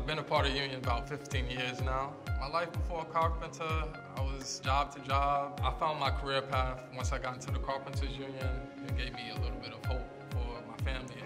been a part of Union about 15 years now. My life before a carpenter, I was job to job. I found my career path once I got into the Carpenters Union. It gave me a little bit of hope for my family